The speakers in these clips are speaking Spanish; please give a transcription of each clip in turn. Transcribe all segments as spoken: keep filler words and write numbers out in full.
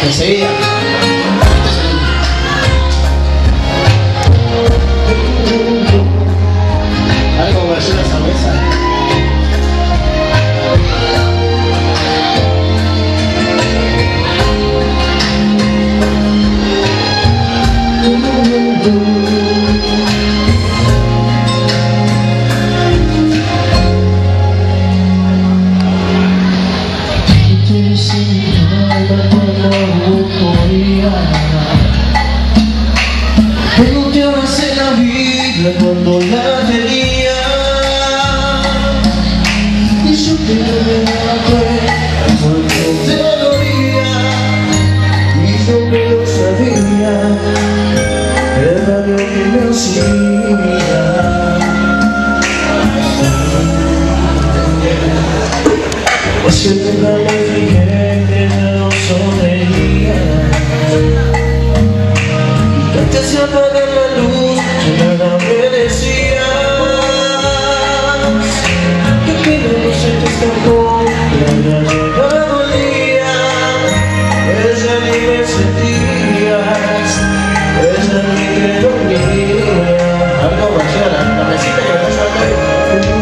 Enseguida. Algo versión esa mesa. Preguntabas en la vida cuando la tenía, y yo te daba cuenta cuando te dolía, y yo me lo sabía, el daño que me hacía. Pues que nunca me fijé que no sonreía, antes de apagar la luz, nada me decías que pena no se te escapó, que había llegado el día, ella ni me sentías, ella ni te dormía. Algo versión, la mesita que me gusta acá.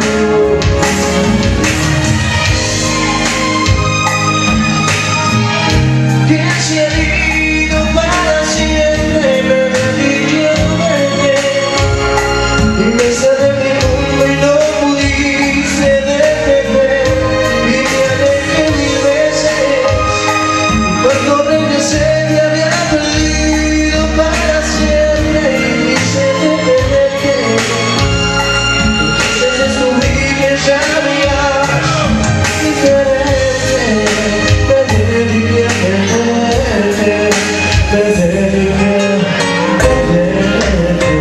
Que se ha ido para siempre, me diría verte, y me cerré mi mundo y no pudiste detener, y me alejé mil veces, cuando regresé me había perdido para siempre, y quise detenerte, entonces descubrí que ya había diferente, me dediqué a perderte, me dediqué a perderte.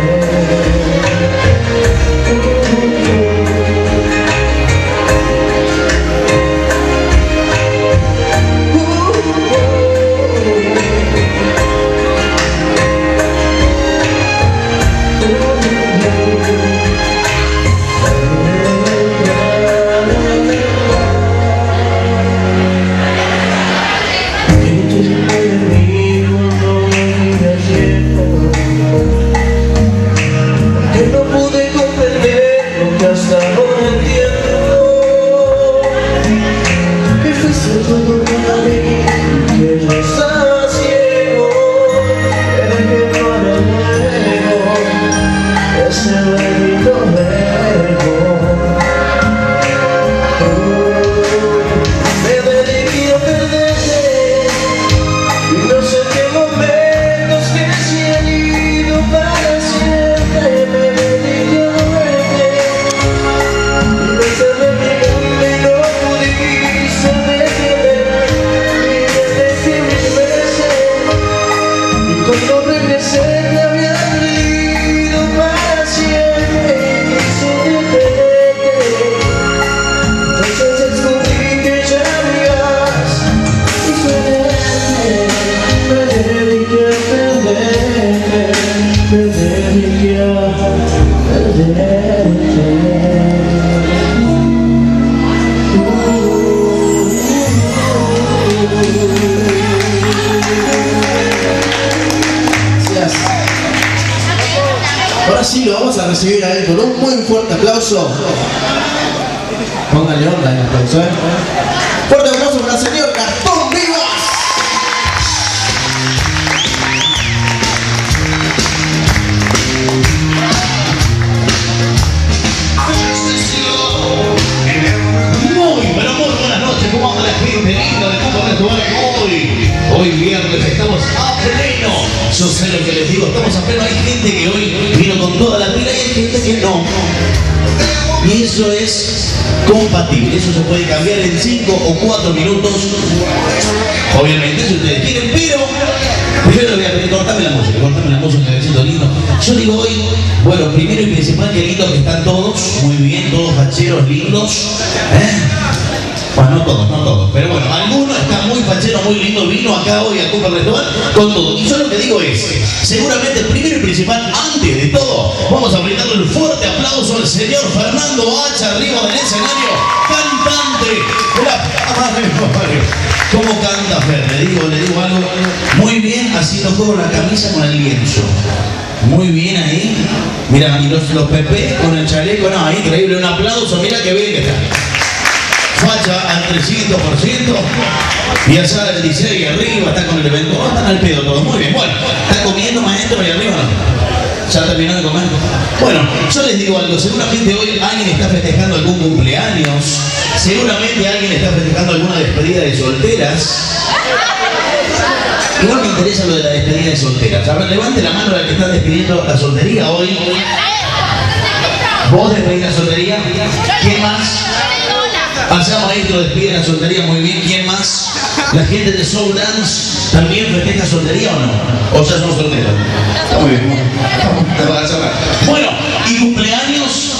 Ahora sí lo vamos a recibir a él con un muy fuerte aplauso. Póngale onda en el aplauso, ¿eh? Fuerte aplauso para el señor Gastón Vivas. Muy, pero muy buenas noches. ¿Cómo anda la gente linda de Cooper Restaurant? Hoy, hoy viernes estamos a pleno. Yo sé lo que les digo, estamos a pleno. Hay gente que hoy vino con toda la pila y hay gente que no. Y eso es compatible, eso se puede cambiar en cinco o cuatro minutos. Obviamente si ustedes quieren, pero primero les voy a pedir, cortame la música, cortame la música, que siento lindo. Yo digo hoy, bueno, primero y principal, que lindo que están todos, muy bien, todos facheros lindos, ¿eh? Bueno, no todos, no todos, pero bueno, algunos están muy facheros, muy lindos, vino acá hoy a Cooper Restaurant con todo. Y yo lo que digo es, seguramente primero y principal, antes de todo, vamos a brindarle un fuerte aplauso al señor Fernando Hacha, arriba del escenario, cantante de la... ¿Cómo canta Fernando? le digo, le digo algo. Muy bien haciendo juego la camisa con el lienzo. Muy bien ahí. Mira, y los, los Pepe con el chaleco, no, increíble, un aplauso, mira que bien que está. Facha al trescientos por ciento. Y allá el dieciséis arriba, está con el evento. Oh, están al pedo todo, muy bien. Bueno, ¿está comiendo maestro y arriba no? ¿Ya terminó de comer? Bueno, yo les digo algo, seguramente hoy alguien está festejando algún cumpleaños, seguramente alguien está festejando alguna despedida de solteras. Igual me interesa lo de la despedida de solteras. A ver, levante la mano la que está despidiendo la soltería hoy. ¿Vos despedís la soltería? ¿Quién más? Allá maestro despide la soltería, muy bien. ¿Quién más? ¿La gente de Soul Dance también festeja soltería o no? ¿O ya son solteros? Está muy bien. Bueno, ¿y cumpleaños?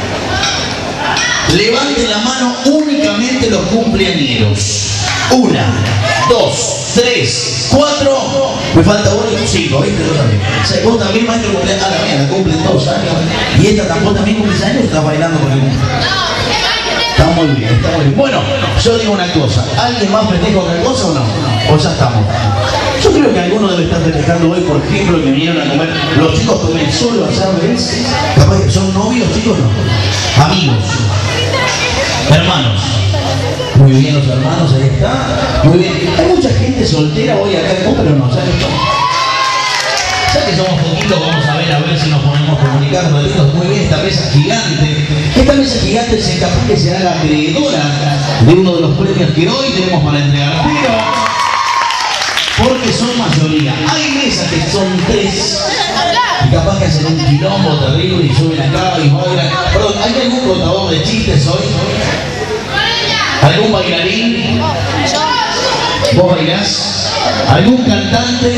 Levante la mano únicamente los cumpleañeros. Una, dos, tres, cuatro. Me falta uno y cinco, ¿viste? Yo también. O sea, vos también, maestro, cumpleaños. Ah, la mía, la cumplen dos años. ¿Y esta tampoco también cumple años o está bailando con el mundo? Está muy bien, está muy bien. Bueno, yo digo una cosa. ¿Alguien más festeja otra cosa o no? ¿O ya estamos? Yo creo que algunos deben estar festejando hoy, por ejemplo, que vinieron a comer. Los chicos comen solo allá, ¿ves? Capaz que son novios, chicos, no. Amigos. Hermanos. Muy bien los hermanos, ahí está. Muy bien. Hay mucha gente soltera hoy acá en pero no, ¿sabes? Ya que somos poquitos, vamos a ver, a ver si nos podemos comunicar, ratitos. Muy bien, esta mesa gigante. Esta mesa gigante se capaz que será la acreedora de uno de los premios que hoy tenemos para entregar. Pero, porque son mayoría. Hay mesas que son tres. Y capaz que hacen un quilombo terrible y suben acá y bailan. Perdón, ¿hay algún contador de chistes hoy? ¿Algún bailarín? ¿Vos bailás? ¿Algún cantante?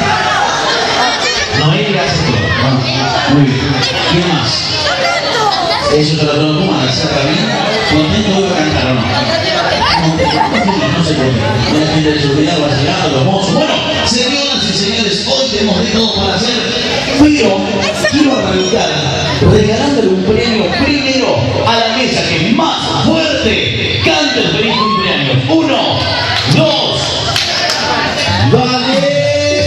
No, él hace todo. Bueno, muy bien. ¿Quién más? Eso te lo tengo como a hacer bien. ¿Contento voy a cantar o no? No, no sé por qué. La gente de seguridad va llegando, los mozos. Bueno, señoras y señores, hoy tenemos de todo para hacer. Pero quiero arrancar regalándole un premio primero a la mesa que más fuerte cante el feliz cumpleaños. Uno, dos, vale.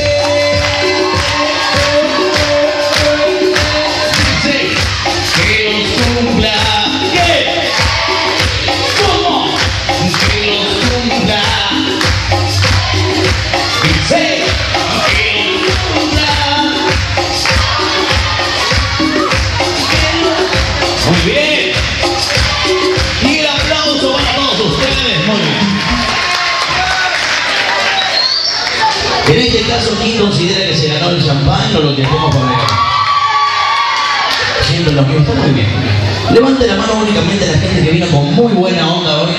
Muy bien. Y el aplauso para todos ustedes. Muy bien. En este caso, ¿quién considera que se ganó el champán o lo que estemos por regalar? Siempre lo mismo. Está muy bien. Levante la mano únicamente la gente que vino con muy buena onda hoy.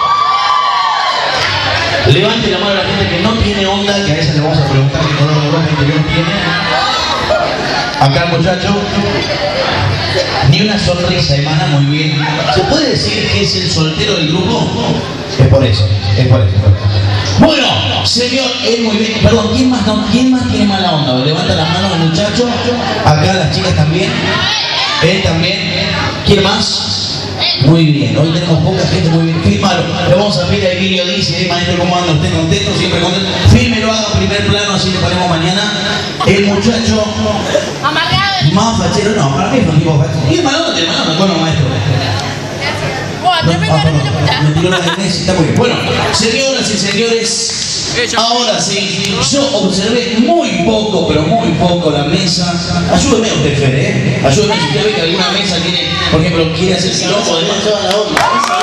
Levante la mano la gente que no tiene onda, que a esa le vamos a preguntar qué color de ropa interior tiene. Acá el muchacho. Ni una sonrisa, emana muy bien. ¿Se puede decir que es el soltero del grupo? Es por eso, es por eso. Bueno, señor, es muy bien. Perdón, ¿quién más, no, ¿quién más tiene mala onda? Levanta la mano el muchacho. Acá las chicas también. Él también. ¿Quién más? Muy bien, hoy tenemos poca gente, muy bien. Fílmalo. Le vamos a pedir a Emilio Dice, eh, maestro, ¿cómo anda usted? Contento, siempre contento. Fílmelo, haga primer plano, así le ponemos mañana. El muchacho. Más fachero, no, para mí es un tipo fachero. Y el malón, el malón, me acuerdo, maestro. No, ah, perdón, me tiró la de Messi, está muy bien. Bueno, señoras y señores, ahora sí, yo observé muy poco, pero muy poco la mesa. Ayúdeme usted, Fede, ¿eh? Ayúdeme si usted ve que alguna mesa tiene, por ejemplo, quiere hacer quilombo de toda la onda.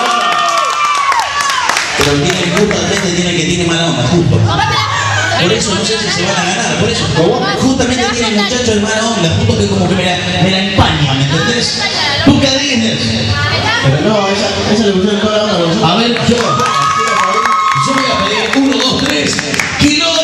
Pero tiene justamente tiene que tiene mala onda, justo. Por eso no sé si se van a ganar, por eso. Justamente tiene el muchacho de mala onda, justo que como que me la, me la empaña, ¿me entendés? ¿Tú qué dices? Pero no, esa, esa le pusieron toda la onda. A ver, yo, yo voy a pedir uno, dos, tres, ¡quilombo!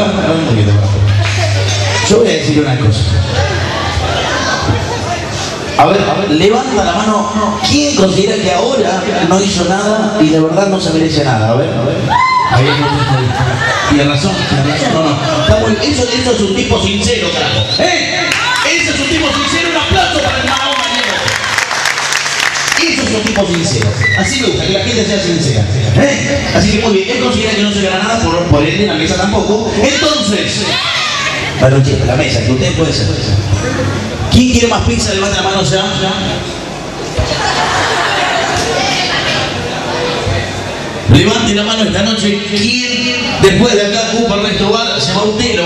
un poquito. Yo voy a decir una cosa. A ver, a ver, levanta la mano. ¿Quién considera que ahora no hizo nada y de verdad no se merece nada? A ver, a ver. Ahí no, tiene razón, tiene razón, no, no. Está muy, eso, eso es un tipo sincero, carajo. ¿Eh? Ese es un tipo sincero, un aplauso para el Maradona. Eso es un tipo sincero. Así me gusta, que la gente sea sincera. ¿Eh? Así que muy bien, él considera que no se gana nada, por, por él en la mesa tampoco. Entonces, bueno, che, la mesa, que usted puede ser. ¿Quién quiere más pizza? Levanta la mano ya. ya. Levante la mano esta noche. ¿Quién después de acá ocupa el restaurante? Se va a un telo.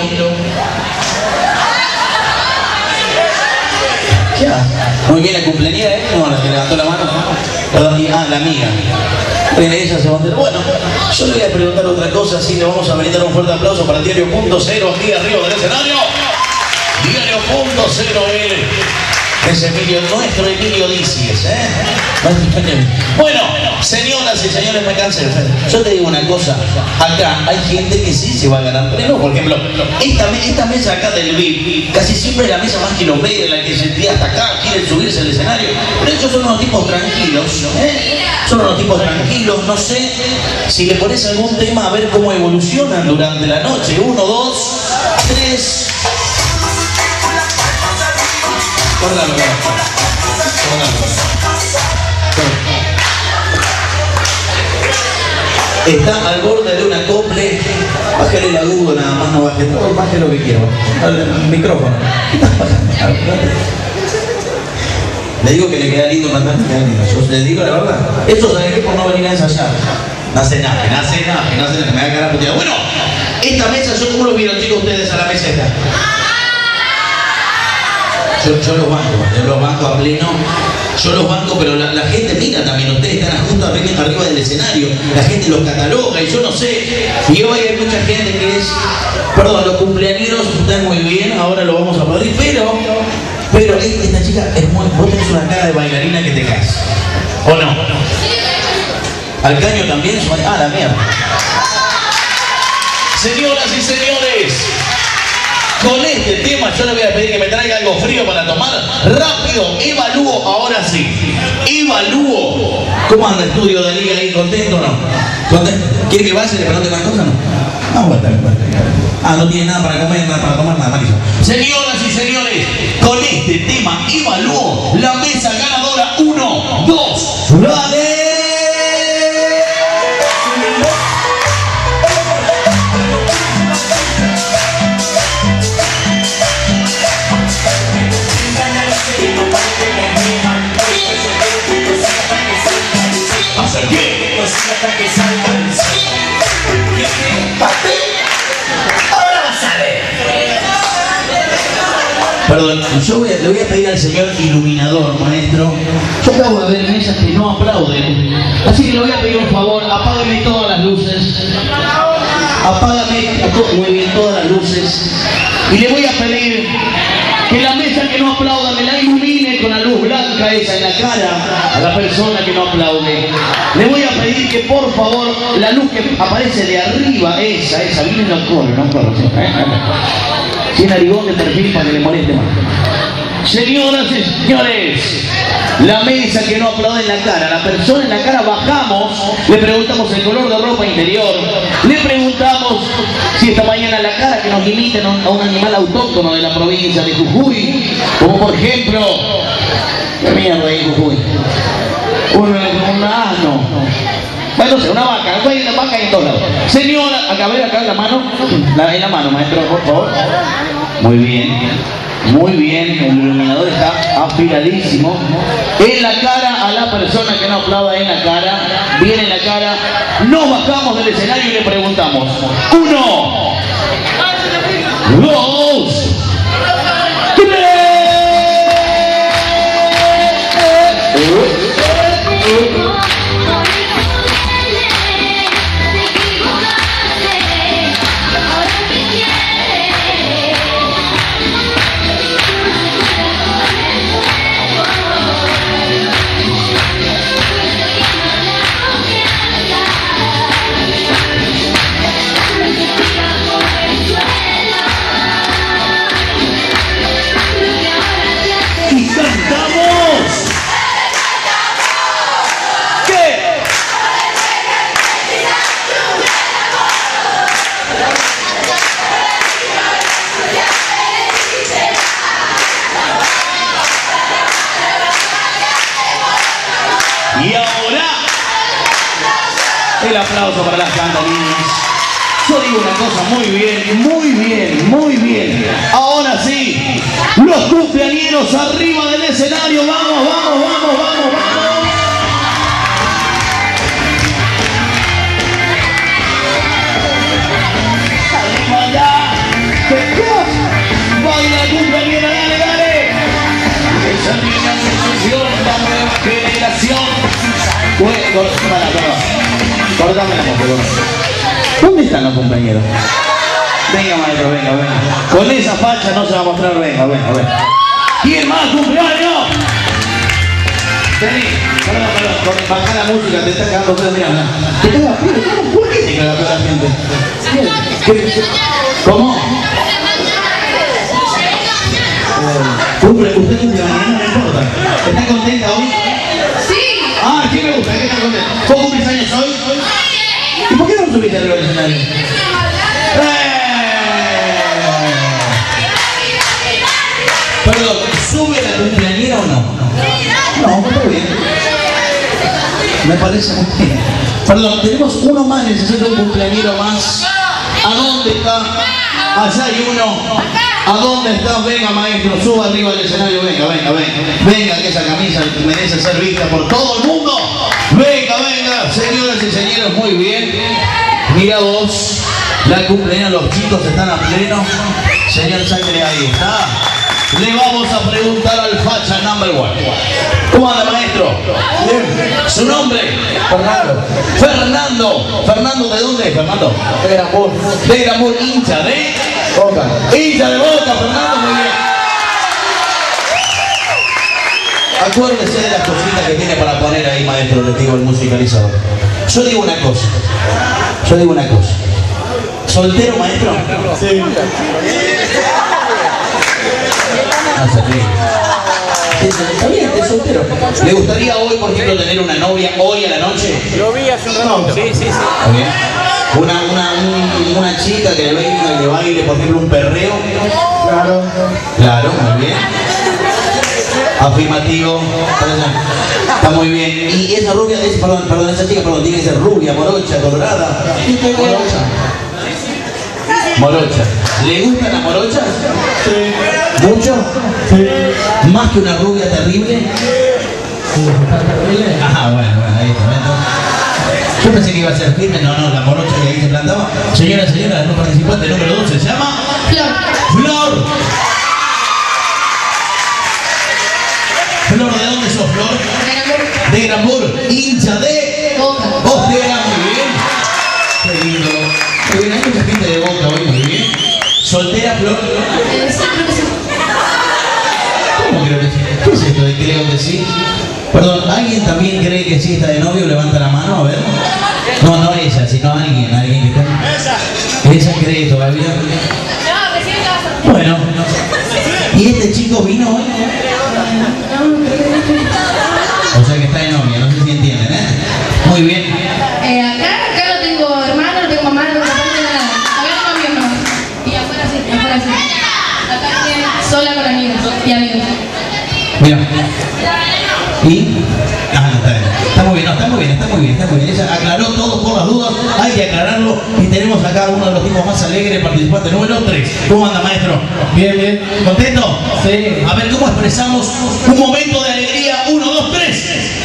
Ya. Muy bien, la cumpleañera, ¿eh? No, la que levantó la mano. Perdón, y, ah, la amiga. Bueno, ella se va a un telo. Bueno, yo le voy a preguntar otra cosa, así le vamos a brindar un fuerte aplauso para Diario Punto Cero aquí arriba del escenario. Diario Punto Cero, él. Es Emilio, nuestro Emilio Dicies, ¿eh? Bueno, señoras y señores, me cansé. Yo te digo una cosa, acá hay gente que sí se va a ganar premios. Por ejemplo, esta, esta mesa acá del V I P, casi siempre es la mesa más quilombera, la que se tira hasta acá, quieren subirse al escenario. Pero ellos son unos tipos tranquilos, ¿eh? Son unos tipos tranquilos, no sé si le pones algún tema a ver cómo evolucionan durante la noche. Uno, dos, tres... Córtalo, está al borde de un acople. Bájale el agudo nada más, no baje todo, baje lo que quiero. El micrófono. Le digo que le queda lindo cantar, le queda lindo. Yo le digo la verdad. Esto sabe qué, por no venir a ensayar. Nace nada, nace nada, nace nada, me da cara puteada. Bueno, esta mesa, ¿yo cómo lo vieron, chicos, ustedes a la mesa esta? Yo, yo los banco, yo los banco a pleno, yo los banco, pero la, la gente mira también, ustedes están justo arriba, arriba del escenario, la gente los cataloga y yo no sé, y hoy hay mucha gente que es, perdón, los cumpleañeros están muy bien, ahora lo vamos a aplaudir, pero, pero esta chica es muy, vos tenés una cara de bailarina que te caes, ¿o no? Al caño también, ah, la mierda. Señoras y señores, con este tema yo le voy a pedir que me traiga algo frío para tomar. Rápido, evalúo, ahora sí. Evalúo. ¿Cómo anda el estudio de Liga ahí? ¿Contento o no? ¿Contento? ¿Quiere que vaya y le pregunte más cosas o no? Ah, bueno, bueno. Ah, no tiene nada para comer, nada para tomar, nada más. Señoras y señores, con este tema evalúo la mesa ganadora. Uno, dos, la de... Ahora vas a ver. Perdón, yo voy a, le voy a pedir al señor iluminador, maestro. Yo acabo de ver mesas que no aplauden. Así que le voy a pedir un favor, apágame todas las luces. Apágame muy bien todas las luces. Y le voy a pedir que la mesa que no aplauda me la ilumine con la luz blanca esa en la cara a la persona que no aplaude. Le voy a pedir que por favor la luz que aparece de arriba, esa, esa, viene no corre, no corre. Tiene narigón de perfil para que le moleste más. Señoras y señores, la mesa que no aplaude en la cara, la persona en la cara bajamos, le preguntamos el color de ropa interior, le preguntamos si esta mañana la cara que nos imiten a un animal autóctono de la provincia de Jujuy, como por ejemplo, ¿qué mierda hay en Jujuy? Un, un asno. Bueno, no sé, una vaca, hay una vaca en todos lados. Señora, acá, a ver, acá en la mano, la, en la mano, maestro, por favor. Muy bien. Muy bien, el iluminador está afiladísimo. En la cara a la persona que no aplauda, en la cara, viene en la cara. Nos bajamos del escenario y le preguntamos. Uno, dos, tres. Yeah. aplauso para las cantarinas. Yo digo una cosa, muy bien, muy bien, muy bien. Ahora sí, los cumpleañeros arriba del escenario. Vamos, vamos, vamos, vamos, vamos. Arriba ya. Baila cumpleañera, dale, dale. Esa niña sensación, la nueva generación. Bueno, cortame, cortame la música. ¿Dónde están los compañeros? Venga, maestro, venga, venga. Con esa facha no se va a mostrar, venga, venga, venga. ¿Quién más cumpleaños? Vení, perdón, perdón, baja la música, te está cagando todo, mira, mira. ¿Te caga frío? ¿Por qué te caga toda la gente? ¿Cómo? Cumple, usted cumple mañana, no importa. ¿Está contenta hoy? Sí. Ah, sí me gusta, ¿qué está contenta? ¿Vos cumplís años hoy? ¿Y por qué no subiste arriba del escenario? ¡Eh! Perdón, ¿sube la cumpleañera o no? No, está bien. Me parece muy bien. Perdón, tenemos uno más, necesito un cumpleañero más. ¿A dónde está? Allá hay uno. ¿A dónde está? Venga, maestro, suba arriba del escenario. Venga, venga, venga. Venga, que esa camisa merece ser vista por todo el mundo. Venga, venga, señoras y señores, muy bien. Mira vos, la cumpleaños, los chicos están a pleno. Señor Sangre, ahí está. Le vamos a preguntar al facha number one. ¿Cómo anda, maestro? Bien. ¿Su nombre? Fernando. Fernando. ¿Fernando de dónde es, Fernando? De Granbur. De Granbur, hincha de... Boca. Hincha de Boca, Fernando, muy bien. Acuérdese de las cositas que tiene para poner ahí, maestro, les digo el musicalizador. Yo digo una cosa. Yo digo una cosa. ¿Soltero, maestro? Sí. No se ríe. Está bien, es soltero. ¿Le gustaría hoy, por ejemplo, tener una novia hoy a la noche? Lo vi hace un rato. Sí, sí, sí. ¿Está bien? Una, una, un, una chica que le venga y le baile, por ejemplo, un perreo. Claro. Claro, muy bien. Afirmativo. Está muy bien. Y esa rubia, es, perdón, perdón, esa chica, perdón, tiene que ser rubia, morocha, colorada. Morocha. Morocha. ¿Le gustan las morochas? Sí. ¿Mucho? Sí. ¿Más que una rubia terrible? Ah, bueno, bueno, ahí está. Yo pensé que iba a ser firme, no, no, la morocha que ahí se plantaba. Señora, señora, el participante número doce se llama... Flor. Flor. Flor, ¿de dónde sos, Flor? De Granbur. Hincha de... Boca. Boca, muy bien. Qué lindo. Muy bien, hay mucha gente de Boca hoy, muy bien. ¿Soltera, Flor? Eh, sí, creo que sí. ¿Cómo creo que sí? ¿Qué es esto de creo que sí? Perdón, ¿alguien también cree que sí está de novio? Levanta la mano, a ver. No, no ella, sino alguien, alguien que está... ¿Ella cree todavía? No, recién estaba. Bueno. ¿Y este chico vino hoy? O sea que está de novia, no sé si entienden, ¿eh? Muy bien. Eh, acá, acá no tengo hermano, no tengo mamá, no tengo papá, no tengo nada. Acá tengo amigos nomás. Y afuera sí, afuera sí. Acá estoy sola con amigos y amigos. Mira. ¿Y? Ah, no, está bien. Está muy bien, no, está muy bien, está muy bien, está muy bien. Ella aclaró todo por las dudas, hay que aclararlo. Y tenemos acá uno de los tipos más alegres, participante número tres. ¿Cómo anda, maestro? Bien, bien. ¿Contento? Sí. A ver, ¿cómo expresamos un momento de alegría? Uno, dos, tres.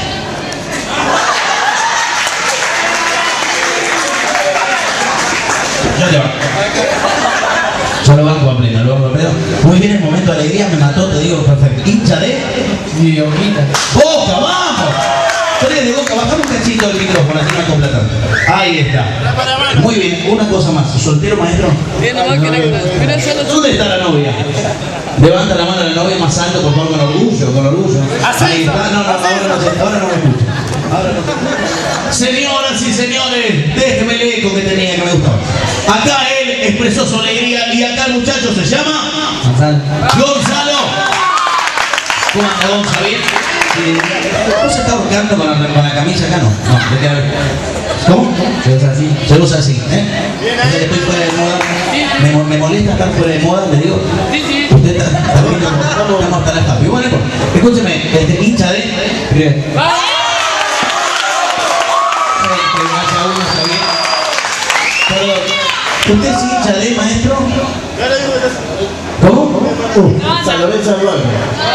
Ya te va. Yo lo banco a pleno, lo banco a pleno. Muy bien, el momento de alegría me mató, te digo, perfecto. Hincha de... Videoquita. ¡Boca, vamos! Tres de Boca, bajame un cachito del micrófono, así me acopla tanto. Ahí está. Muy bien, una cosa más. ¿Soltero, maestro? ¿Dónde está la novia? Levanta la mano a la novia más alto, por favor, con orgullo, con orgullo. Ahí está, no, no, ahora no, se, ahora no me escucha. Ahora no. Señoras y señores, déjeme el eco que tenía, que me gustaba. Acá él expresó su alegría y acá el muchacho se llama... Gonzalo. Gonzalo. ¿Cómo anda, Gonzalo? ¿Bien? ¿No se está ahorcando con la, con la camisa acá? No, no, de qué a ver. ¿Cómo? Se usa así. Se usa así, ¿eh? Entonces, estoy fuera de moda. Me, me molesta estar fuera de moda, le digo. Usted está, está viendo, estamos hasta la escape. Bueno, escúcheme, este hincha de... Bien. Que vaya uno, está bien. ¿Usted es hincha de maestro? ¿Cómo? Uh, San Lorenzo del Valle.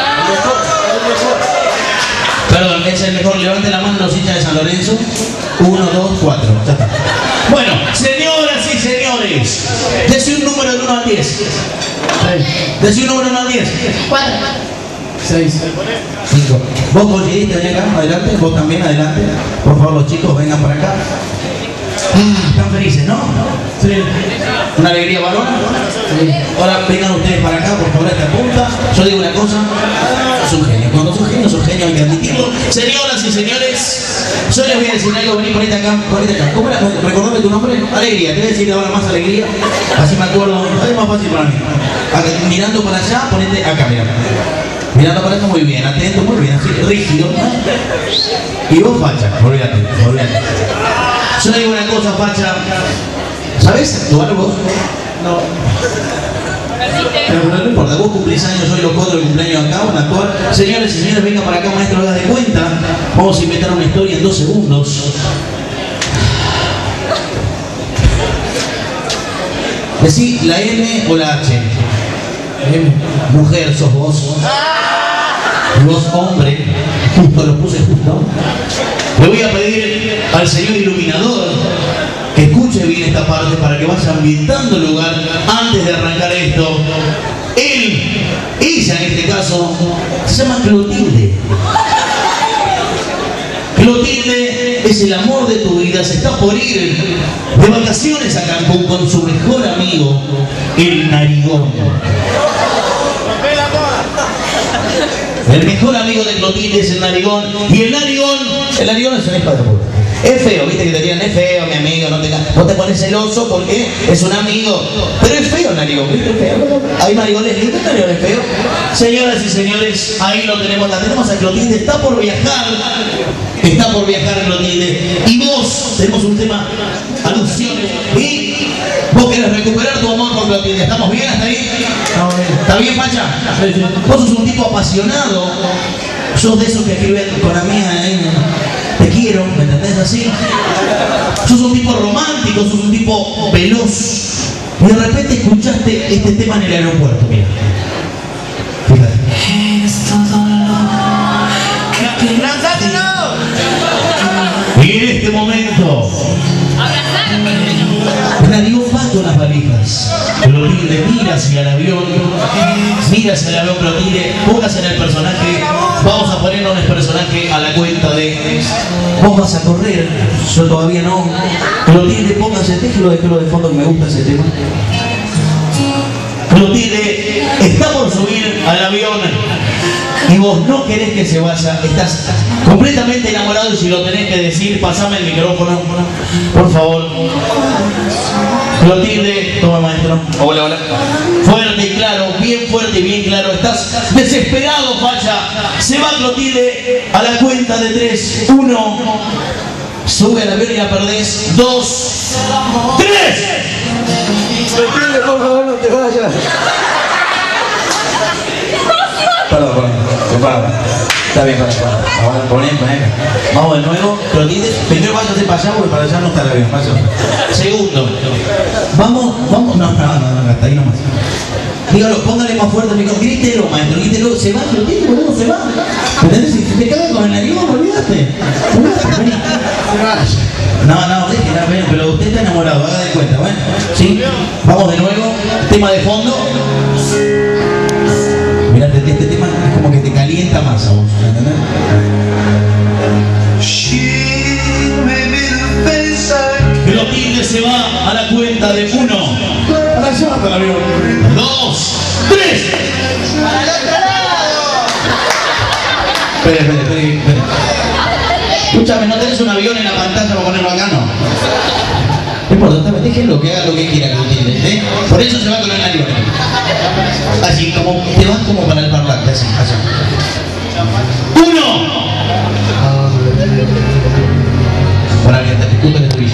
Perdón, es el mejor. Levante la mano los hinchas de San Lorenzo. Uno, dos, cuatro. Ya está. Bueno, señoras y señores, dese un número del uno al diez. Dese un número del uno al diez. Cuatro. Seis. Cinco. ¿Vos coincidiste acá? Adelante. Vos también, adelante. Por favor, los chicos, vengan para acá. Ah, están felices, ¿no? Sí. ¿Una alegría, varón? Sí. Ahora vengan ustedes para acá, por favor, a esta punta. Yo digo una cosa, sos un genio. Cuando sos genio, sos genio, hay que admitirlo. Señoras y señores, yo les voy a decir algo, vení, ponete acá, ponete acá. ¿Cómo era? Recordame tu nombre. Alegría, te voy a decir ahora más alegría. Así me acuerdo, es más fácil para mí. Acá, mirando para allá, ponete acá, mira. Mirando para allá, muy bien, atento, muy bien, así, rígido. Y vos, facha, olvídate, olvídate. Yo le digo una cosa, facha. ¿Sabés actuar vos? No. Pero no importa, vos cumplís años hoy, los cuatro de cumpleaños acá, van a actuar. Señores y señores, vengan para acá, maestro, hagas de cuenta. Vamos a inventar una historia en dos segundos. Decí la M o la H. M. Mujer, sos vos. Y vos, hombre. Justo lo puse justo. Le voy a pedir al señor iluminador que escuche bien esta parte para que vaya ambientando el lugar antes de arrancar esto. Él, ella en este caso, se llama Clotilde. Clotilde es el amor de tu vida, se está por ir de vacaciones a Cancún con su mejor amigo, el narigón. El mejor amigo de Clotilde es el narigón. Y el narigón, el narigón es un hijo de puta. Es feo, viste que te digan, es feo, mi amigo, no te, no te pones celoso porque es un amigo. Pero es feo el narigón, ¿viste? Es feo. Hay narigones lindos, narigones feos. Señoras y señores, ahí lo tenemos, la tenemos a Clotilde, está por viajar. Está por viajar Clotilde. Y vos, tenemos un tema, alusiones. Y vos querés recuperar tu amor por Clotilde. ¿Estamos bien hasta ahí? Estamos bien. ¿Está bien, Pacha? Sí, sí. Vos sos un tipo apasionado. Sos de esos que escriben con la mía, ¿eh? Te quiero, ¿me entendés así? Sos un tipo romántico, sos un tipo veloz. Y de repente escuchaste este tema en el aeropuerto, mira. Fíjate. Y en este momento, el narigón va con las valijas. Clotilde mira hacia el avión, mira hacia el avión, Clotilde, póngase en el personaje. Vamos a ponernos en el personaje a la cuenta de vos vas a correr, yo todavía no. Clotilde, póngase, déjelo, déjelo de fondo que me gusta ese tema. Clotilde está por subir al avión y vos no querés que se vaya, estás completamente enamorado y si lo tenés que decir, pasame el micrófono, por favor. Clotilde, toma maestro. Hola, hola. Fuerte y claro, bien fuerte y bien claro. Estás desesperado, facha. Se va Clotilde a la cuenta de tres. Uno. Sube al avión y la perdés. Dos. Tres. Clotilde, por favor, no te vayas. Perdón, perdón. Perdón. Está bien, para, para. Ahora poné, poné. Vamos de nuevo. Clotilde, primero váyase para allá porque para allá no está el avión. Vaya. Segundo. Vamos, vamos. No, no, no, no, hasta ahí nomás. Dígalo, póngale más fuerte al micrófono. Grítelo, maestro, grítelo. Se va, Clotilde, boludo, se va. ¿Entendés? Si te cagas con el narigón, olvídate. Vení. No, no, déjela, ven, pero usted está enamorado, haga de cuenta, ¿bueno? ¿Sí? Vamos de nuevo. Tema de fondo. Mirate, este tema es como que te calienta más a vos, ¿entendés? Clotilde se va a la cuenta de uno. Para allá, para el avión. Dos, tres. ¡Para el otro lado! Espere, espere, espere, espere. Escúchame, ¿no tenés un avión en la pantalla para ponerlo acá? No. No importa, déjenlo que haga lo que quiera Clotilde, ¿eh? Por eso se va con el avión. Así, como te vas como para el parlante, así, así. ¡Uno! Para que te discuta el estribillo.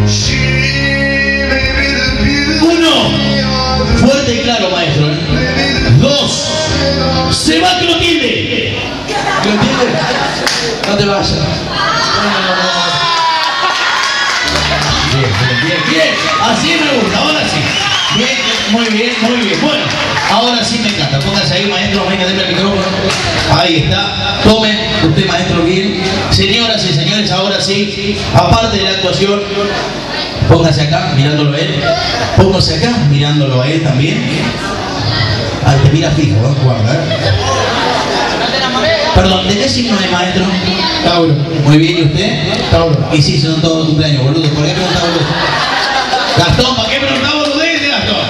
Uno. Fuerte y claro, maestro. ¿eh? Dos. Se va Clotilde. Clotilde, no te vayas. Bien. Bien, bien. Así me gusta, ahora sí. Bien, muy bien, muy bien. Bueno, ahora sí me encanta. Póngase ahí, maestro, venga, denme el micrófono. Ahí está. Tome, usted, maestro, bien. Señoras y señores, ahora sí, aparte de la actuación, póngase acá, mirándolo a él. Póngase acá, mirándolo a él también. Ahí te mira fijo, ¿no? Guarda, ¿eh? Perdón, ¿de qué signo es, maestro? Tauro. Muy bien, ¿y usted? Tauro. Y sí, son todos cumpleaños, boludo. ¿Por qué preguntaba usted? Gastón, ¿para qué preguntaba usted de Gastón?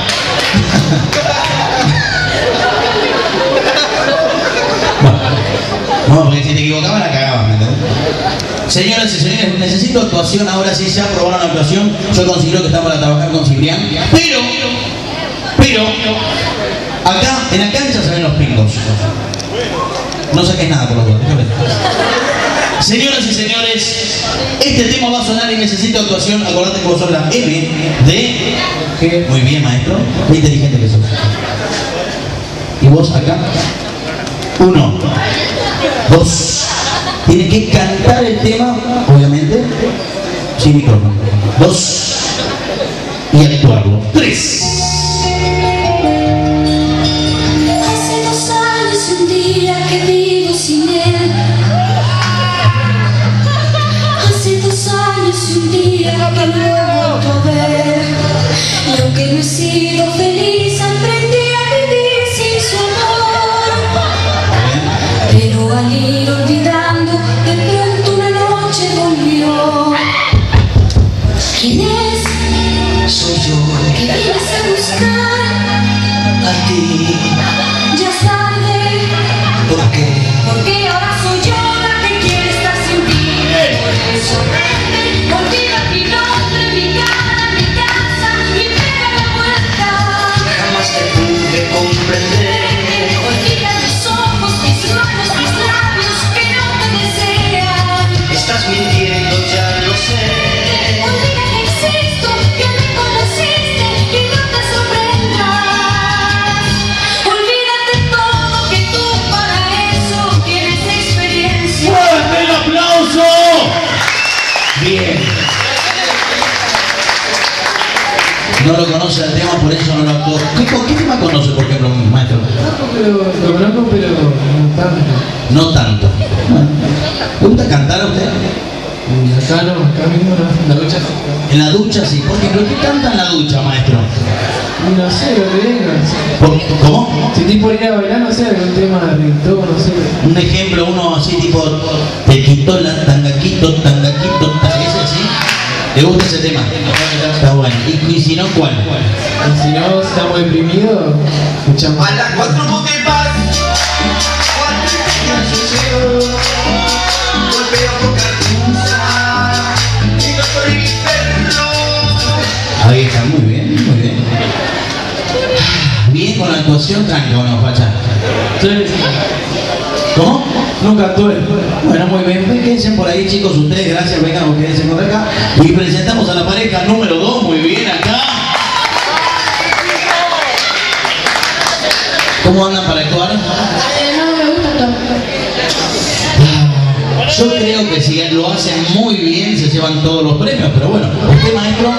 Bueno, no, porque si te equivocabas la cagabas, ¿me entiendes? Señoras y señores, necesito actuación, ahora sí se aprobaron la actuación. Yo considero que estamos para trabajar con Ciprián. Pero, pero, acá, en la cancha se ven los pingos. No saques nada por los dos, déjame. Señoras y señores, este tema va a sonar y necesito actuación. Acordate que vos sos la M de... G. Muy bien, maestro. Qué inteligente que sos. Y vos acá. Uno. Dos. Tiene que cantar el tema, obviamente, sin micrófono. Dos. Y actuarlo. Tres. Hace dos años y un día que vivo sin él. Hace dos años y un día que no he vuelto a ver. Y aunque no he sido feliz, aprendí a vivir sin su amor. Pero al ir olvidando, de pronto una noche volvió. ¿Quién es? Soy yo, ¿Qué vienes a buscar? a ti. Ya es tarde, ¿Por qué? porque ahora soy yo la que quiere estar sin ti. Por eso vete, olvida mi nombre, mi cara, mi casa y pega la vuelta. Jamás te pude comprender. Olvida mis ojos, mis manos, mis labios que no te desean. Estás mintiendo, ya lo sé. Olvida que existo, que me conociste y no te sorprendas. Olvídate todo, que tú para eso tienes experiencia. ¡Fuerte el aplauso! Bien. No lo conoce el tema, por eso no lo actuó. ¿Qué, qué tema conoce, por ejemplo, maestro? Pero lo conozco, pero no tanto. No tanto. Bueno. ¿Le gusta cantar a usted? Y acá no, acá mismo no, la ducha sí. En la ducha sí. Por ejemplo, ¿qué canta en la ducha, maestro? Y no sé, lo que venga. ¿Por- ¿Cómo? Si estoy por ir a bailar, no sé, algún tema de reggaetón, no sé. Un ejemplo, uno así tipo, te quitó la tangaquito, tangaquito, ta- ese sí. ¿Le gusta ese tema? Está bueno. ¿Y, y si no, cuál? Y si no estamos deprimidos, escuchamos. A las cuatro botes vas, cuatro y media sucedió. Golpeo con cartuza, y no soy mi perro. Ahí está, muy bien, muy bien. Bien con la actuación, tranquilo, no, facha. Entonces, ¿Cómo? nunca actué. Bueno, muy bien, pues quédense por ahí, chicos, ustedes, gracias, vengan, quédense por acá. Y presentamos a la pareja número dos, muy bien, acá. ¿Cómo andan para actuar? Eh, no me gusta actuar. Yo creo que si lo hacen muy bien, se llevan todos los premios, pero bueno, ¿usted, maestro?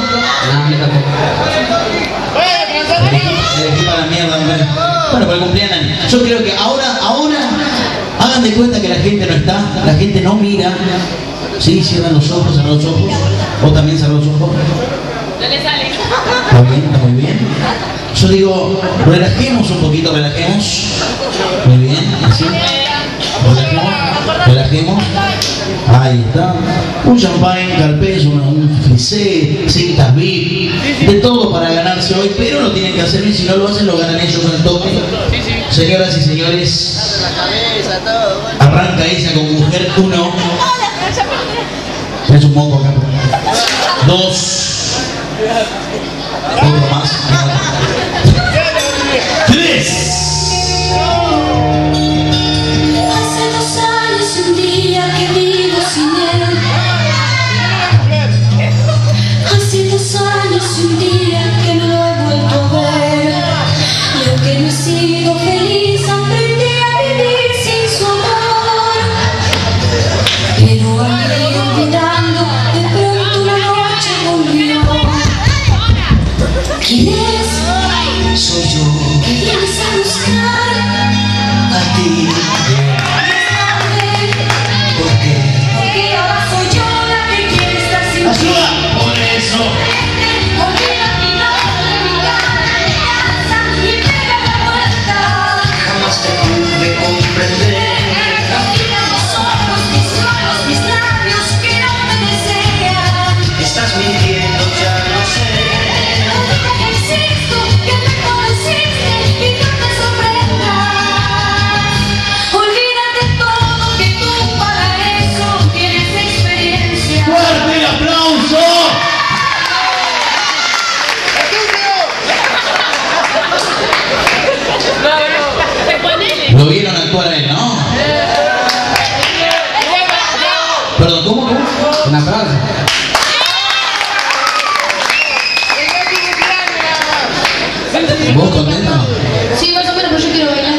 Elegí para la mierda, hombre. Bueno, para el cumpleaños. Yo creo que ahora, ahora, hagan de cuenta que la gente no está, la gente no mira. Sí, cierran los ojos, cierran los ojos. Vos también cierran los ojos. Está bien, está muy bien. Yo digo, relajemos un poquito, relajemos. Muy bien, así. Relajemos, relajemos. Ahí está. Un champagne, calpés, un, un frisé, cintas V I P, de todo para ganarse hoy, pero lo tienen que hacer bien, si no lo hacen lo ganan ellos con el toque. Señoras y señores, arranca ella con mujer uno. Es un moco acá. Dos. Otro más. Tres. Hace dos años y un día que vivo sin él. Hace dos años y un día que no lo he vuelto a ver. Y aunque no he sido feliz, aprendí a vivir sin su amor. Pero al ir olvidando, de pronto una noche volvió. actuar a él, ¿no? Perdón, ¿cómo? ¿Cómo? En la plaza. ¿Vos contenta? Sí, más o menos, pero yo quiero bailar.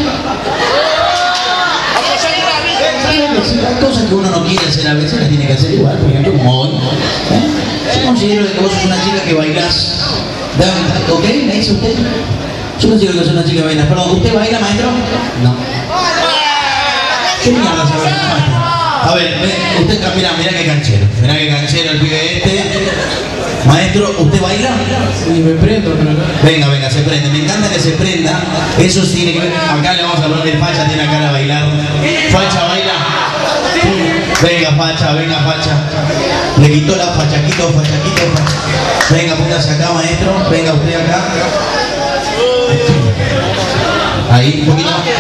Hay cosas que uno no quiere hacer a veces las tiene que hacer igual, por ejemplo, como hoy. ¿Eh? Yo considero que vos sos una chica que bailás. ¿Ok? ¿Me dice usted? Yo considero que sos una chica que baila. Perdón, ¿usted baila, maestro? No. ¿Qué mierda se baila, maestro? A ver, ve, usted, mirá, mirá qué canchero. Mirá qué canchero el pibe este. Maestro, ¿usted baila? Sí, me prendo, pero no. Venga, venga, se prende. Me encanta que se prenda. Eso sí tiene que ver. Acá le vamos a poner Facha, tiene cara a bailar. Facha, baila. Venga, Facha, venga, Facha. Le quitó la fachaquito, fachaquito, facha. Venga, póngase acá, maestro. Venga, usted acá. Ahí, un poquito más.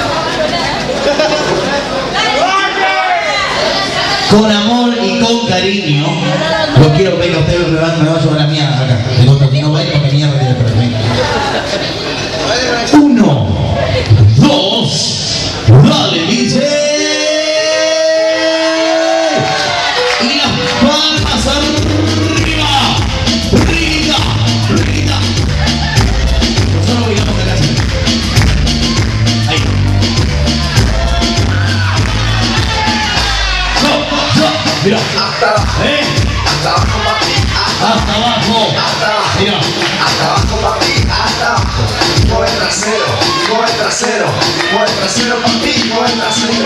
Con amor y con cariño, lo quiero, venga, usted me va, me va a llevar la mía acá. De contra que no baile porque mierda tiene pero venga. Uno, dos, dale, dice. Y las palmas arriba, arriba, arriba. Nosotros bailamos de casa. Ahí. Mira, hasta abajo, ¿eh? Hasta abajo, papi, hasta abajo, hasta abajo, mira, hasta abajo, papi, hasta abajo. Mueve el trasero, mueve el trasero, mueve el trasero, papi, mueve el trasero.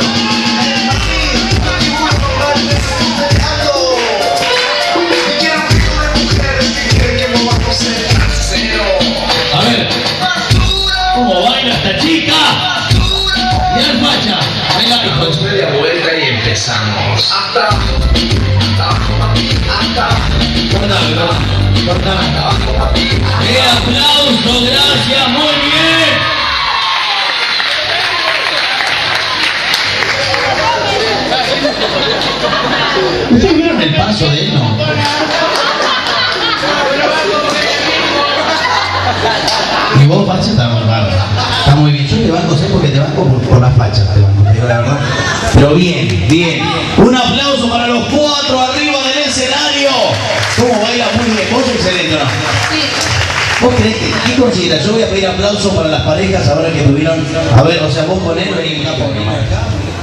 A ver, ¿cómo baila esta chica? Y al Facha, baila, hijo. Media vuelta y empezamos. Hasta hasta abajo, papi, hasta abajo. Cortame, cortame, cortame. ¡Qué aplauso! Gracias, muy bien. ¿Ustedes vieron el paso de él, no? Y vos, Facha, está muy raro. Está muy bien. Yo te banco, sé porque te banco por, por las fachas, te banco, te digo la verdad. Pero bien, bien. Un aplauso para los cuatro arriba del escenario. ¿Cómo baila muy bien? ¿Vos excelente, no? Sí. ¿Vos creés que, qué consideras? Yo voy a pedir aplausos para las parejas ahora que tuvieron. A ver, o sea, vos con él y una por mí acá.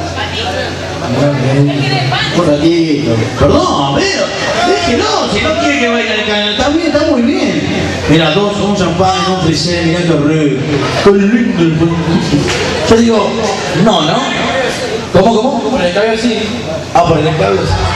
Un ratito. Perdón, pero déjelo, si no quiere que baile el canal, está bien, está muy bien. Mira, dos, un champán, un frisé, mirá qué rico. Qué lindo. Yo digo, no, ¿no? ¿Cómo, cómo? Por el cabello así. Ah, por el cable.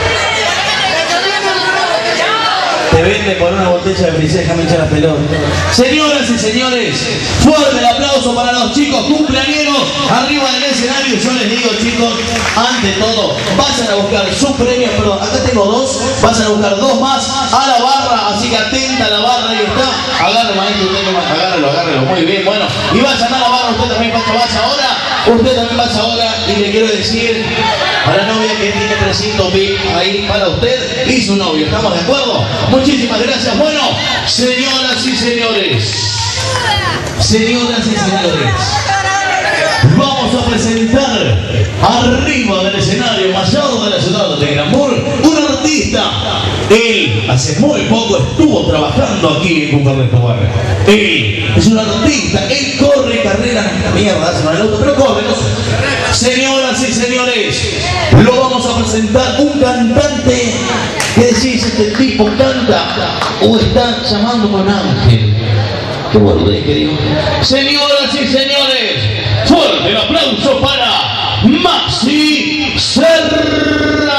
Te vende por una botella de frisé, déjame echar las pelotas. Señoras y señores, fuerte el aplauso para los chicos cumpleañeros arriba del escenario. Yo les digo, chicos, ante todo, vayan a buscar sus premios, perdón, acá tengo dos, vayan a buscar dos más a la barra, así que atenta a la barra, ahí está. Agarre, maestro, usted nomás, agárrelo, agárrelo, muy bien, bueno. Y vayan a la barra, usted también vaya, vaya ahora, usted también vaya ahora, y le quiero decir a la novia que tiene trescientos mil ahí para usted y su novio, ¿estamos de acuerdo? Muchísimas gracias. Bueno, señoras y señores, señoras y señores, vamos a presentar arriba del escenario mayor de la ciudad de Granbur un artista. Él hace muy poco estuvo trabajando aquí en Cucarreto Barrio. Él es un artista, él corre carreras, mierda, hace el auto, pero corre, no sé. Señoras y señores, lo vamos a presentar un cantante. ¿Qué decís? ¿Este tipo canta o está llamando con ángel? Qué boludez que digo. Señoras y señores, fuerte el aplauso para Maxi Serra.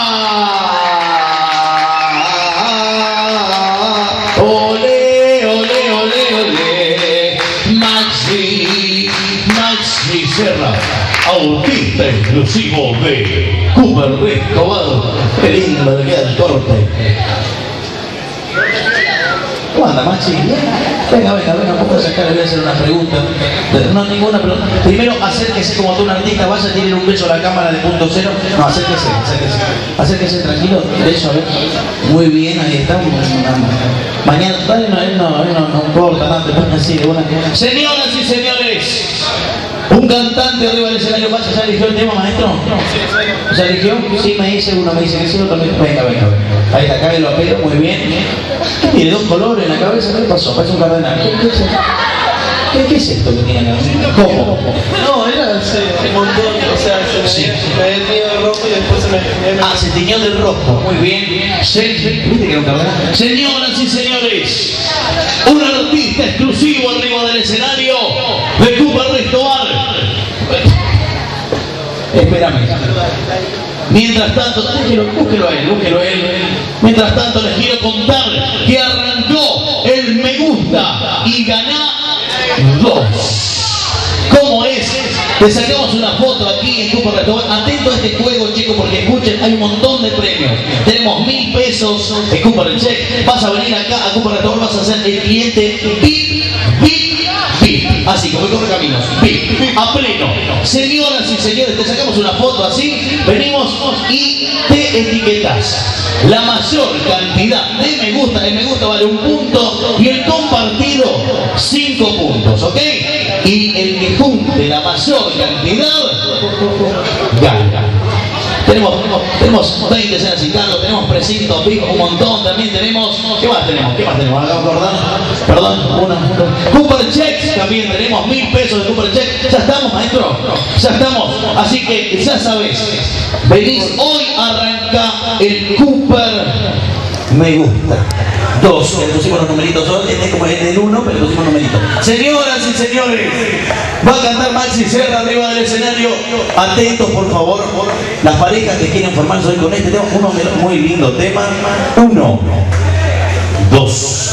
Ole, ole, ole, ole. Maxi, Maxi Serra, autista exclusivo de Cooper Escobar. Qué lindo le queda el corte. ¿Cómo anda, Maxi? Venga, venga, venga, póngase acá, le voy a hacer una pregunta. No, ninguna pregunta. Primero, acérquese como tú un artista, vaya a tirar un beso a la cámara de punto cero. No, acérquese, acérquese. Acérquese tranquilo, beso, a ver. Muy bien, ahí está. Mañana, dale, no, él no, él no, no importa tanto, ponga así de buena. Señoras y señores, un Un cantante arriba del escenario, vaya, ¿ya eligió el tema, maestro? ¿Ya eligió? Sí, me dice uno, me dice que sí, otro me dice, venga, venga, venga. Ahí está, acá lo apelo, muy bien. Tiene dos colores en la cabeza, ¿qué le pasó? Parece un cardenal. ¿Qué, qué, es, ¿Qué, ¿Qué es esto que tiene acá? ¿Cómo? No, era sí, un montón, o sea, se me, Sí. me había tenido de rojo y después se me... me Ah, se tiñó del rojo, muy bien. Se- ¿Viste que era un cardenal? Señoras y señores, un artista exclusivo arriba del escenario de Cooper Restobar. Espérame. Mientras tanto, déjelo, búsquelo a él, búsquelo a él. Mientras tanto les quiero contar que arrancó el Me Gusta y Ganá dos. ¿Cómo es? Te sacamos una foto aquí en Cooper Restobar. Atento a este juego, chicos, porque escuchen, hay un montón de premios. Tenemos mil pesos de Cooper Check. Vas a venir acá a Cooper Restobar, vas a ser el cliente V I P, V I P, V I P. Así como corre caminos, V I P, a pleno. Señoras y señores, te sacamos una foto así, venimos y te etiquetas la mayor cantidad de me gusta. El me gusta vale un punto y el compartido cinco puntos, ¿ok? Y el que junte la mayor cantidad gana. Tenemos, tenemos, tenemos veinte cenas y cargos, tenemos precintos, picos, un montón, también tenemos, ¿qué más tenemos? ¿Qué más tenemos? Acá, perdón, perdón, una, una. Cooper Checks también tenemos mil pesos de Cooper Checks. ¿Ya estamos, maestro? Ya estamos, así que ya sabes, venís hoy, arranca el Cooper Me Gusta. Dos, le pusimos los numeritos, es como el del uno, pero le pusimos numeritos. Señoras y señores, va a cantar Maxi Serra arriba del escenario. Atentos, por favor, las parejas que quieren formarse hoy con este tema. Uno muy lindo tema. Uno, dos.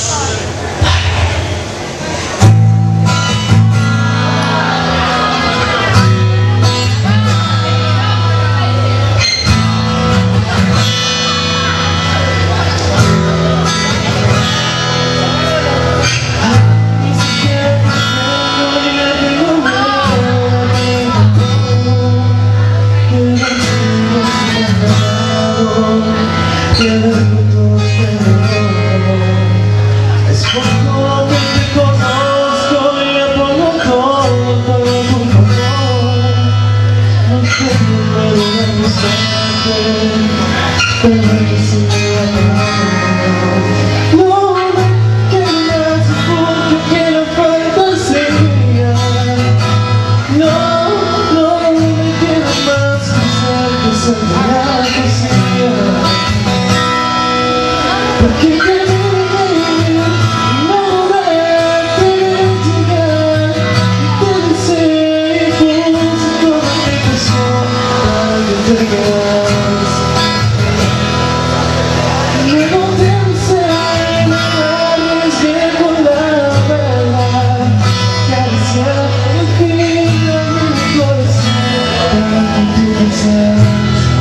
Es poco que te conozco y le pongo todo, todo por favor. No tengo miedo de besarte, pero que se me va a acabar. No me quedas porque quiero fantasía. No, no me queda más que ser que ser de la poesía. Porque querer no darte llegar y te deseo y puse toda mi pasión para que te llegas. Luego te avisé, me arriesgué por la verdad, acariciar el fin de mi corazón para que tú pensaras.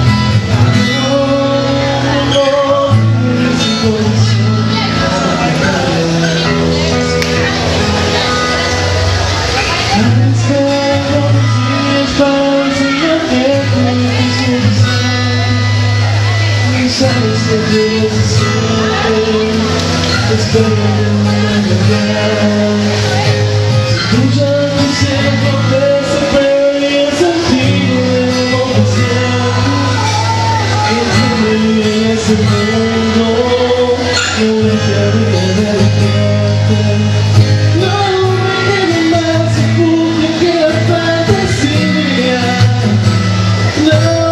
Sabes que debes siempre espero una verdad. Si tú ya quisieras volver, se perdería sentido de emoción. Entiende ese mundo, no dejaría de alejarte. No me quede más impune que la fantasía. No.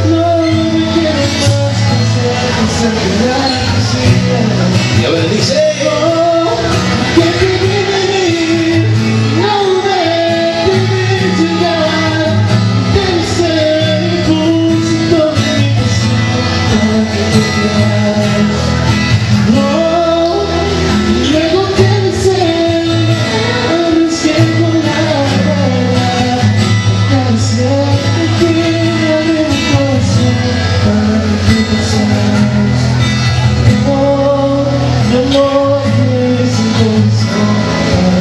Y a ver, dice. Oh, que te vi venir, no me debes llegar. Debe ser impulso de mi pasión para que te quedas. Oh, luego te besé, arriesgué con la verdad, acariciar el filo de mi corazón para que te pensaras. Oh, mi amor, eres un corazón para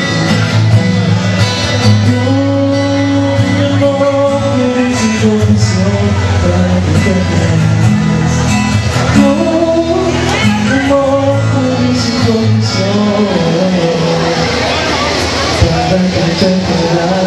que oh, mi amor, eres un corazón para que te quedes. Oh, mi amor, eres un corazón para que te quedes.